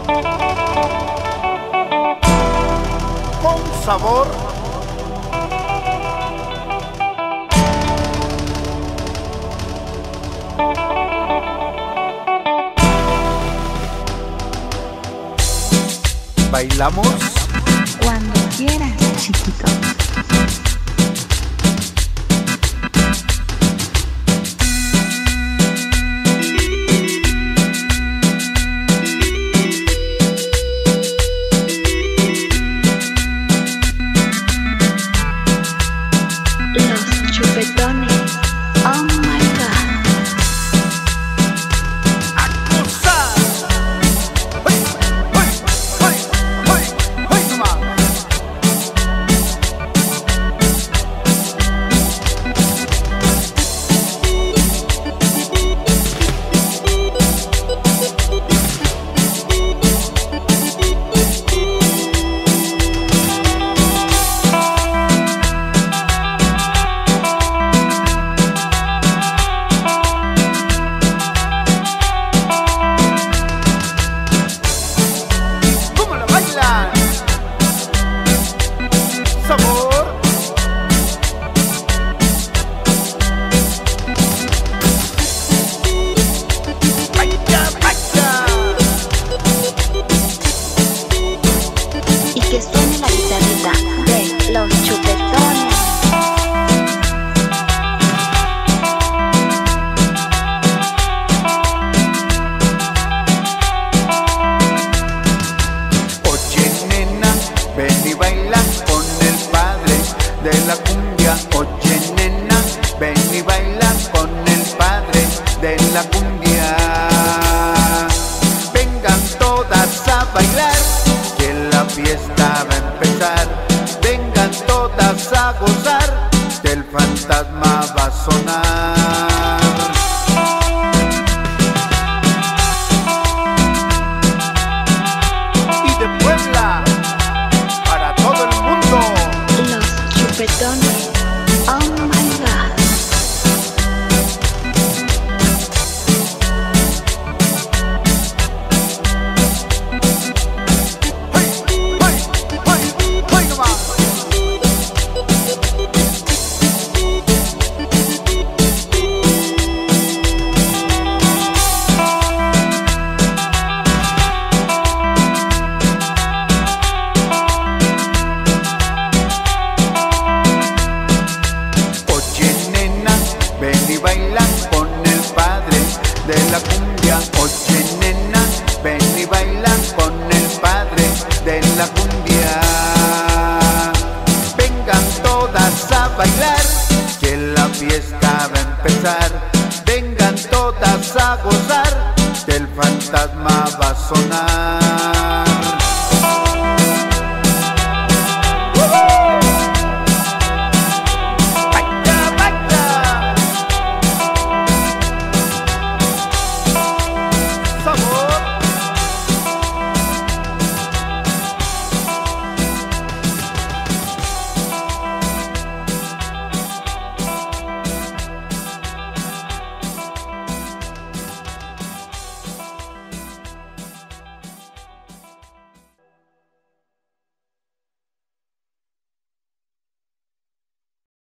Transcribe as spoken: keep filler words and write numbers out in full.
Con sabor. ¿Bailamos? Cuando quieras, chiquito. Los chupetones. Oh my God. ¡Acusar! ¡Hey! ¡Hey! ¡Hey! ¡Hey! ¡Hey! ¡Nomás! ¿Cómo lo bailan? Sabor. Vaya, vaya. Y que suene la guitarrita de los chupetones. Oye, nena, ven y baila con el padre de la cumbia. Oye, nena, ven y baila con el padre de la cumbia. Vengan todas a bailar, que la fiesta va a empezar. Vengan todas a gozar, que el fantasma va a sonar. Y de Puebla para todo el mundo. Los chupetones. Oh my God. ¡Hey! ¡Hey! ¡Hey! ¡Hey! ¡Nomás! Oye, nena, ven y baila con el padre de la cumbia. Oye, nena, ven y baila con el padre de la cumbia. Vengan todas a bailar, que la fiesta va a empezar. Vengan todas a gozar, que el fantasma va a sonar.